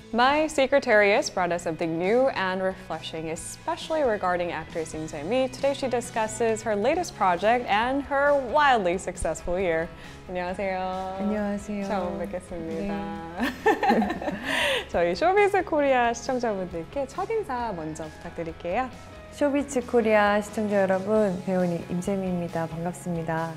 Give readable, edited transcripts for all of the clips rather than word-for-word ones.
My Secretariat brought us something new and refreshing, especially regarding actress Im Jae-mi. Today she discusses her latest project and her wildly successful year. 안녕하세요. 안녕하세요. 처음 뵙겠습니다. 저희 쇼비즈 코리아 시청자분들께 첫인사 먼저 부탁드릴게요. 쇼비즈 코리아 시청자 여러분, 배우님 임재미입니다. 반갑습니다.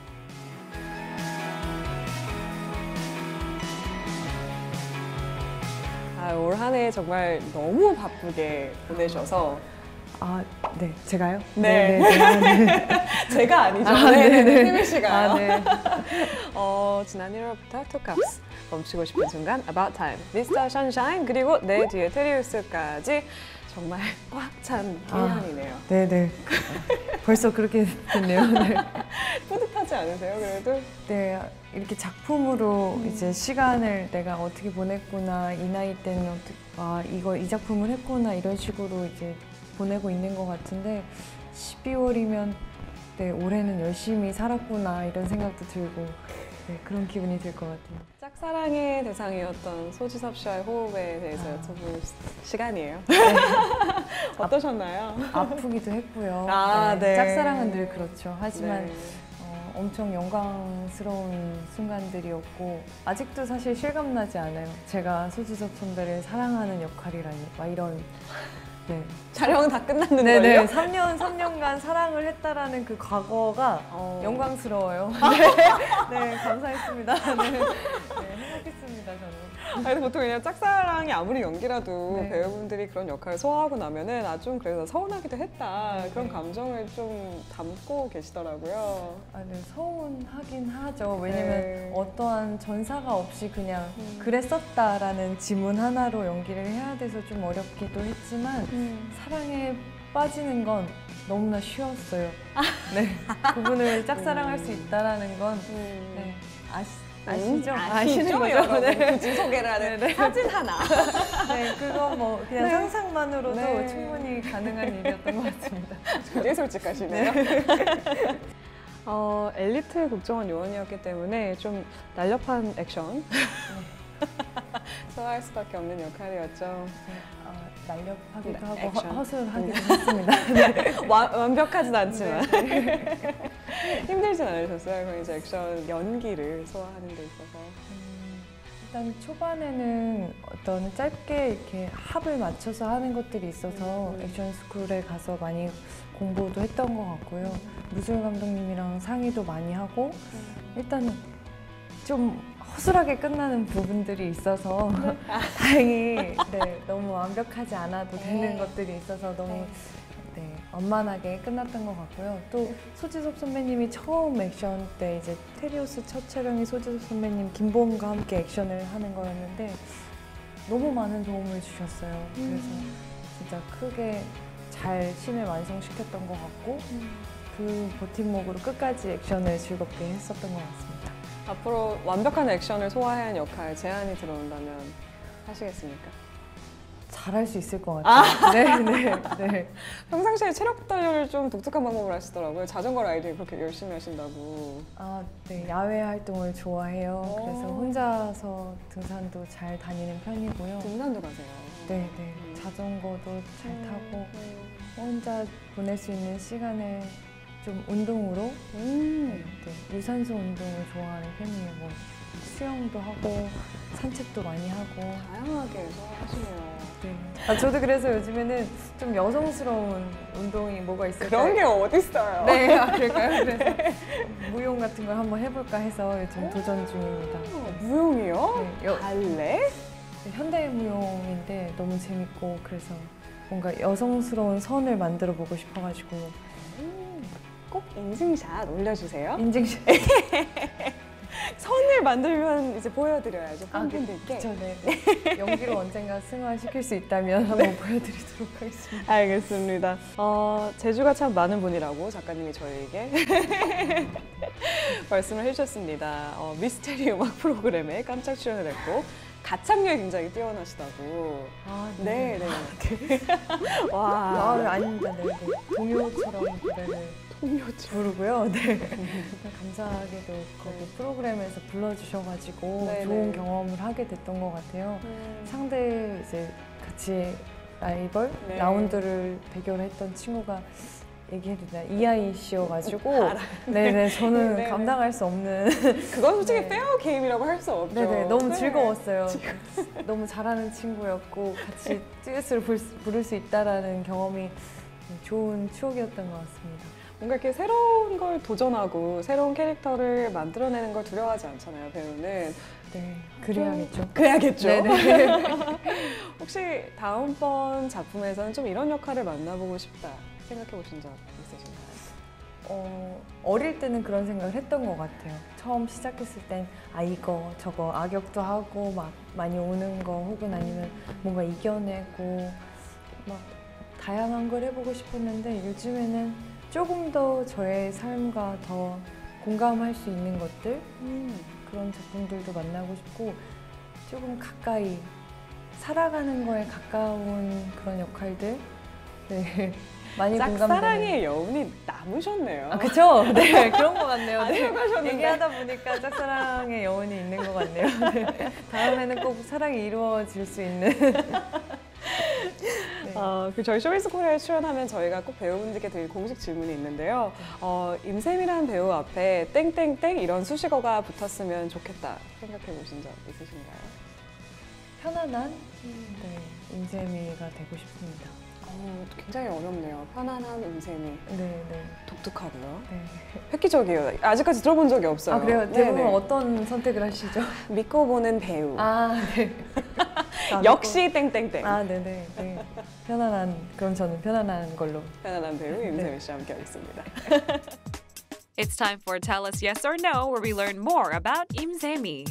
올 한 해 정말 너무 바쁘게 보내셔서 네, 제가요? 네. 네. 제가 아니죠. 네네. 희민 씨가요. 네. 지난 1월부터 투캅스, 멈추고 싶은 순간, About Time, 미스터 션샤인, 그리고 내 뒤에 테리우스까지 정말 꽉 찬 1년이네요. 네네. 벌써 그렇게 됐네요. 네. 뿌듯하지 않으세요, 그래도? 네, 이렇게 작품으로 이제 시간을 내가 어떻게 보냈구나, 이 나이 때는 이 작품을 했구나, 이런 식으로 이제 보내고 있는 것 같은데 12월이면 네, 올해는 열심히 살았구나 이런 생각도 들고 네, 그런 기분이 들 것 같아요. 짝사랑의 대상이었던 소지섭 씨와의 호흡에 대해서 여쭤볼 시간이에요. 네. 어떠셨나요? 아프기도 했고요. 네. 짝사랑은 늘 그렇죠. 하지만 네. 엄청 영광스러운 순간들이었고 아직도 사실 실감나지 않아요. 제가 소지섭 선배를 사랑하는 역할이라니 막 이런 네. 촬영은 다 끝났는데요? 네네. 3년간 사랑을 했다라는 그 과거가 영광스러워요. 네, 감사했습니다. 네, 행복했습니다, 저는. 아니, 보통 그냥 짝사랑이 아무리 연기라도 네. 배우분들이 그런 역할을 소화하고 나면은 좀 그래서 서운하기도 했다. 그런 감정을 좀 담고 계시더라고요. 네, 서운하긴 하죠. 왜냐면 네. 어떠한 전사가 없이 그냥 그랬었다라는 지문 하나로 연기를 해야 돼서 좀 어렵기도 했지만 사랑에 빠지는 건 너무나 쉬웠어요. 네, 그분을 짝사랑할 수 있다라는 건 네, 아시죠? 아시는 거죠? 여러분. 네. 굳이 소개를 하는 네. 사진 하나. 네, 그거 뭐 그냥 네. 상상만으로도 네. 충분히 가능한 일이었던 것 같습니다. 굉장히 솔직하시네요. 엘리트 국정원 요원이었기 때문에 좀 날렵한 액션 소화할 수밖에 없는 역할이었죠. 날렵하기도 하고 액션. 허술하기도 했습니다. 네. 완벽하진 않지만 네. 힘들진 않으셨어요? 그럼 이제 액션 연기를 소화하는 데 있어서. 일단 초반에는 어떤 짧게 이렇게 합을 맞춰서 하는 것들이 있어서 액션 스쿨에 가서 많이 공부도 했던 것 같고요. 무술 감독님이랑 상의도 많이 하고 일단 좀 허술하게 끝나는 부분들이 있어서 다행히 네, 너무 완벽하지 않아도 되는 것들이 있어서 너무 네, 원만하게 끝났던 것 같고요. 또 소지섭 선배님이 처음 액션 때 이제 테리우스 첫 촬영이 소지섭 선배님 김보은과 함께 액션을 하는 거였는데 너무 많은 도움을 주셨어요. 그래서 진짜 크게 잘 씬을 완성시켰던 것 같고 그 버팀목으로 끝까지 액션을 즐겁게 했었던 것 같습니다. 앞으로 완벽한 액션을 소화해야 하는 역할 제안이 들어온다면 하시겠습니까? 잘할 수 있을 것 같아요. 네. 평상시에 체력 단련을 좀 독특한 방법을 하시더라고요. 자전거 라이딩 그렇게 열심히 하신다고. 네. 야외 활동을 좋아해요. 그래서 혼자서 등산도 잘 다니는 편이고요. 등산도 가세요? 네. 자전거도 잘 타고 혼자 보낼 수 있는 시간을 좀 운동으로 네, 유산소 운동을 좋아하는 편이에요. 뭐 수영도 하고 산책도 많이 하고 다양하게 소화하시네요. 네. 저도 그래서 요즘에는 좀 여성스러운 운동이 뭐가 있을까요? 그런 게 어딨어요? 네, 그럴까요? 그래서 무용 같은 걸 한번 해볼까 해서 요즘 도전 중입니다. 무용이요? 네, 발레? 네, 현대 무용인데 너무 재밌고 그래서 뭔가 여성스러운 선을 만들어 보고 싶어가지고 꼭 인증샷 올려주세요. 인증샷. 선을 만들면 이제 보여드려야죠. 팬분들께. 그쵸, 네. 연기로 언젠가 승화시킬 수 있다면 한번 보여드리도록 하겠습니다. 알겠습니다. 재주가 참 많은 분이라고 작가님이 저희에게 말씀을 해주셨습니다. 미스테리 음악 프로그램에 깜짝 출연을 했고 가창력이 굉장히 뛰어나시다고. 네. 와. 아닙니다. 네. 동요처럼 노래를. 부르고요. 네. 감사하게도 거기 프로그램에서 불러주셔가지고 네네. 좋은 경험을 하게 됐던 것 같아요. 상대 이제 같이 라이벌 네. 라운드를 대결했던 친구가 얘기해도 되나 이하이 씨여가지고 네네 저는 네네. 감당할 수 없는 그건 솔직히 네. 페어 게임이라고 할 수 없죠. 네네 너무 네. 즐거웠어요. 너무 잘하는 친구였고 같이 듀엣을 부를 수 있다라는 경험이 좋은 추억이었던 것 같습니다. 뭔가 이렇게 새로운 걸 도전하고 새로운 캐릭터를 만들어내는 걸 두려워하지 않잖아요, 배우는. 네 그래야겠죠. 그래야겠죠. 네네. 혹시 다음번 작품에서는 좀 이런 역할을 만나보고 싶다 생각해 보신 적 있으신가요? 어릴 때는 그런 생각을 했던 것 같아요. 처음 시작했을 땐 이거 저거 악역도 하고 막 많이 우는 거 혹은 아니면 뭔가 이겨내고 막 다양한 걸 해보고 싶었는데 요즘에는 조금 더 저의 삶과 더 공감할 수 있는 것들 그런 작품들도 만나고 싶고 조금 가까이 살아가는 거에 가까운 그런 역할들 네. 많이 공감되는. 짝사랑의 여운이 남으셨네요. 그쵸? 네, 그런 것 같네요. 안 들어가셨는데. 얘기하다 보니까 짝사랑의 여운이 있는 것 같네요. 네. 다음에는 꼭 사랑이 이루어질 수 있는. 네. 저희 쇼미스 코리아에 출연하면 저희가 꼭 배우분들께 드릴 공식 질문이 있는데요. 임샘이라는 배우 앞에 땡땡땡 이런 수식어가 붙었으면 좋겠다 생각해 보신 적 있으신가요? 편안한 임재미가 되고 싶습니다. 굉장히 어렵네요. 편안한 임샘이. 네, 네. 독특하고요. 네. 획기적이에요. 아직까지 들어본 적이 없어요. 그래요? 대부분 네네. 어떤 선택을 하시죠? 믿고 보는 배우. 네. 역시 땡땡땡. 네네. 네. 편안한, 그럼 저는 편안한 걸로. 편안한 배우 임샘이 씨와 함께 하겠습니다. It's time for Tell Us Yes or No, where we learn more about Im Se-mi.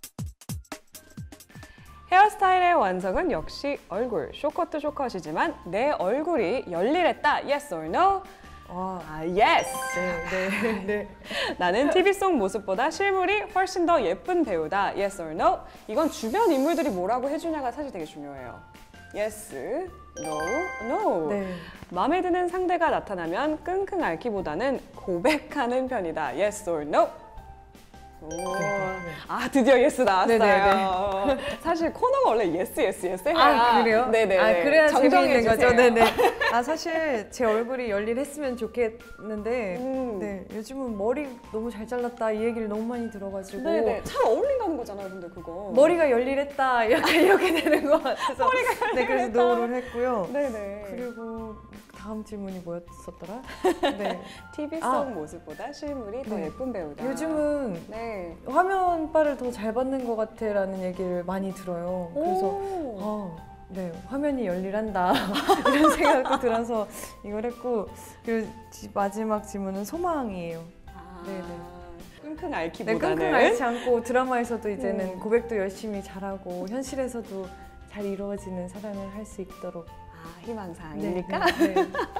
헤어스타일의 완성은 역시 얼굴. 쇼컷도 쇼컷이지만 내 얼굴이 열일했다. Yes or no? Yes! 네, 네. 나는 TV 속 모습보다 실물이 훨씬 더 예쁜 배우다. Yes or no? 이건 주변 인물들이 뭐라고 해주냐가 사실 되게 중요해요. Yes, no, no. 네. 마음에 드는 상대가 나타나면 끙끙 앓기보다는 고백하는 편이다. Yes or no? 오. 드디어 예스 나왔어요. 네네네. 사실 코너가 원래 예스 해야. 그래요? 네네. 그래야 정정해 재미있는 거죠. 주세요. 네네. 사실 제 얼굴이 열일했으면 좋겠는데 네, 요즘은 머리 너무 잘 잘랐다 이 얘기를 너무 많이 들어가지고 네네. 잘 어울린다는 거잖아요, 근데 그거. 머리가 열일했다 이렇게 되는 것 같아서 네, 그래서 노를 했고요. 네네. 그리고 다음 질문이 뭐였었더라? 네. TV 속 모습보다 실물이 더 네. 예쁜 배우다. 요즘은 네. 화면빨을 더 잘 받는 것 같아라는 얘기를 많이 들어요. 그래서 오. 네, 화면이 열일한다 이런 생각도 들어서 이걸 했고 그리고 마지막 질문은 소망이에요. 네네. 끙끙 네, 앓기보다는. 끙끙 앓지 않고 드라마에서도 이제는 고백도 열심히 잘하고 현실에서도 잘 이루어지는 사랑을 할 수 있도록 희망사항입니까? 네.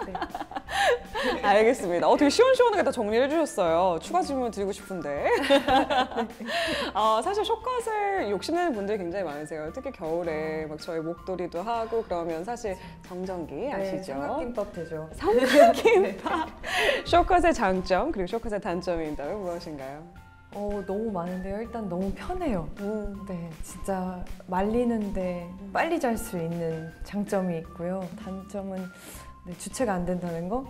알겠습니다. 되게 시원시원하게 다 정리해 주셨어요. 추가 질문 드리고 싶은데. 사실 쇼컷을 욕심내는 분들이 굉장히 많으세요. 특히 겨울에 막 저희 목도리도 하고 그러면 사실 정전기 아시죠? 삼각김밥 되죠. 삼각김밥. 쇼컷의 장점 그리고 쇼컷의 단점이 있다면 무엇인가요? 너무 많은데요. 일단 너무 편해요. 네, 진짜 말리는데 빨리 잘 수 있는 장점이 있고요. 단점은 주체가 안 된다는 거?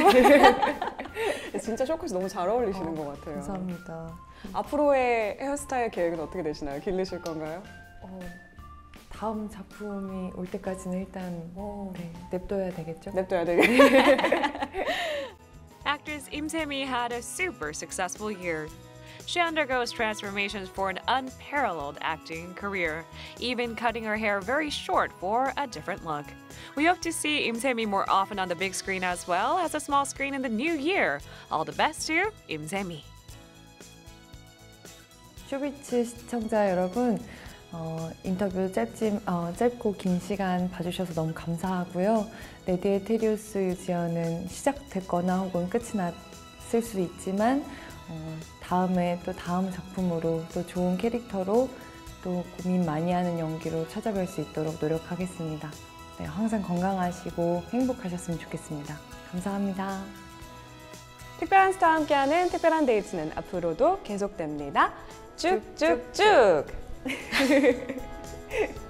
진짜 쇼컷이 너무 잘 어울리시는 것 같아요. 감사합니다. 앞으로의 헤어스타일 계획은 어떻게 되시나요? 기르실 건가요? 다음 작품이 올 때까지는 일단 냅둬야 되겠죠? 냅둬야 되겠네요. Actress Im Se-mi had a super successful year. She undergoes transformations for an unparalleled acting career, even cutting her hair very short for a different look. We hope to see Im Se-mi more often on the big screen as well as a small screen in the new year. All the best to Im Se-mi. 쇼비츠 시청자 여러분, 인터뷰 짧고 긴 시간 봐주셔서 너무 감사하고요. 레디의 테리우스 유지어는 시작됐거나 혹은 끝이 났을 수 있지만 다음에 또 다음 작품으로 또 좋은 캐릭터로 또 고민 많이 하는 연기로 찾아뵐 수 있도록 노력하겠습니다. 네, 항상 건강하시고 행복하셨으면 좋겠습니다. 감사합니다. 특별한 스타와 함께하는 특별한 데이트는 앞으로도 계속됩니다. 쭉쭉쭉!